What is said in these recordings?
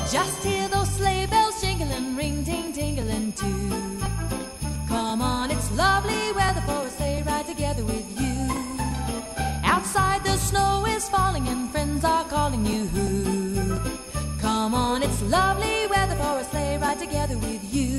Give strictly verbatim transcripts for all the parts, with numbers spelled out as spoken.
Just hear those sleigh bells jingling, ring, ting, tingling too. Come on, it's lovely weather for a sleigh ride together with you. Outside the snow is falling and friends are calling you. Come on, it's lovely weather for a sleigh ride together with you.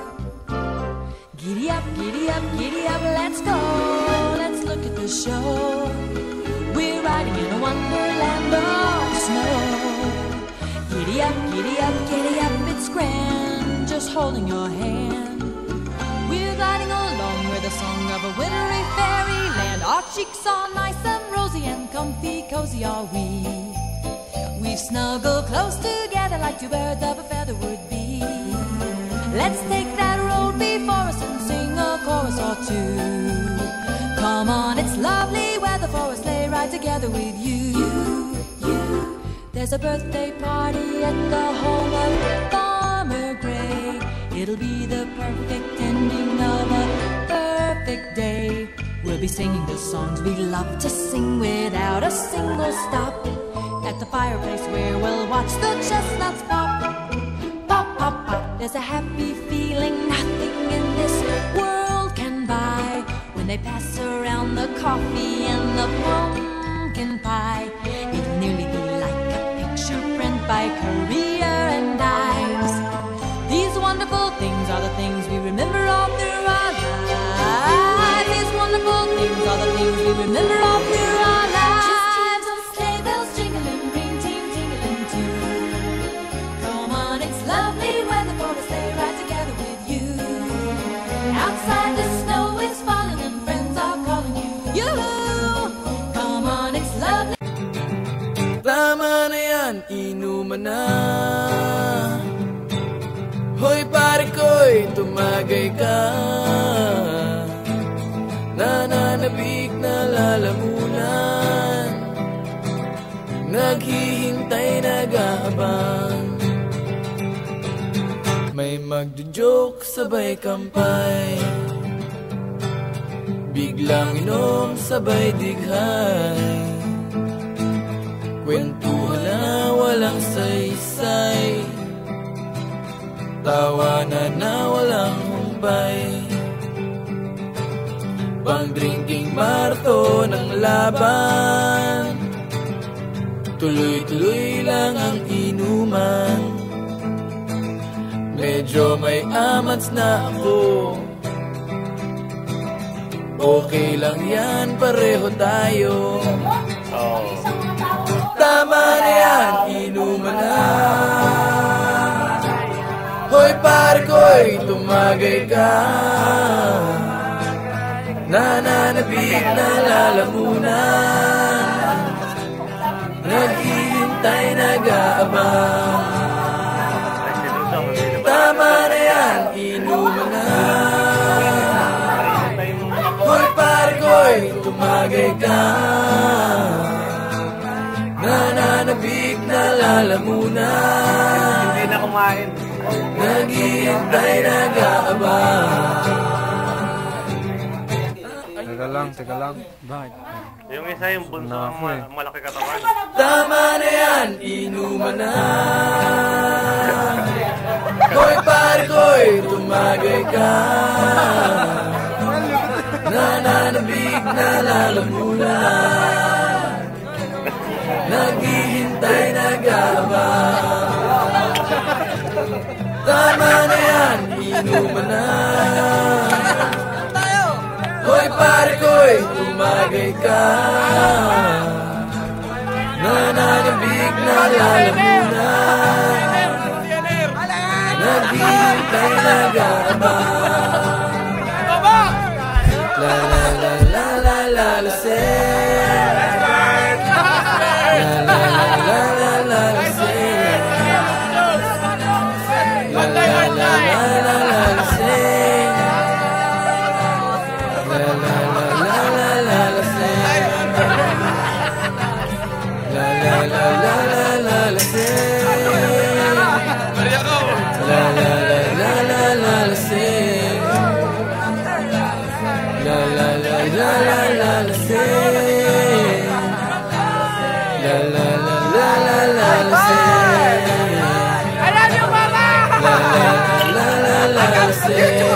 Giddy up, giddy up, giddy up, let's go. Let's look at the show. We're riding in a wonderland of snow. Giddy up, giddy up, giddy up, it's grand, just holding your hand. We're gliding along with the song of a wintry fairyland. Our cheeks are nice and rosy and comfy, cozy are we. We snuggle close together like two birds of a feather would be. Let's take that road before us and sing a chorus or two. Come on, it's lovely weather for a sleigh ride together with you. You, you. There's a birthday party at the home of Farmer Gray. It'll be the perfect ending of a perfect day. We'll be singing the songs we love to sing without a single stop. At the fireplace where we'll watch the chestnuts pop. Pop, pop, pop. There's a happy feeling nothing in this world can buy. When they pass around the coffee and the pumpkin pie, it'll nearly be like a picture print by Currier and Ives. These wonderful things are the things we remember all through our lives. These wonderful things are the things we remember all through our lives. Just hear those sleigh bells jingling, ring, ting, tingling too. Come on, it's lovely weather for a sleigh ride together with you. Outside the snow is falling and friends are calling you. Yoo-hoo! Come on, it's lovely. Tama na yan, inuman na. Hoy pare ko'y tumagay ka. Nananabik na lalamunan, naghihintay, nag-aabang. May magjo-joke sabay kampay, biglang inom sabay dighay. Kwentuhan na walang saysay, tawanan na walang humpay. Pang-drinking marathon ng laban, tuloy-tuloy lang ang inuman. Medyo may amats na ako, okay lang yan, pareho tayo. Oh. Tama na yan, inuman na. Hoy pare ko'y tumagay ka. Nananabik na lalamunan, naghihintay, nag-aabang. Tama na yan, inuman na. Hoy pare ko'y tumagay ka. Nananabik na lalamunan, hindi na kumain, naghihintay, nag-aabang. Teka lang, teka lang. Bakit? Yung isa yung bunso ng ma malaki katawan. Tama na yan, inuman na. Hoy pare ko'y tumagay ka. Nananabik na lalamunan, naghihintay, nag-aabang. Tama na yan, inuman na. Hoy pare ko'y tumagay ka. Nananabik na lalamunan, naghihintay, nag-aabang. La la la la la la la say. La la la la la la la say. La la la la la la la say. La la la la la la la say. La la la la la la la say. La la la la la la la say. La la say.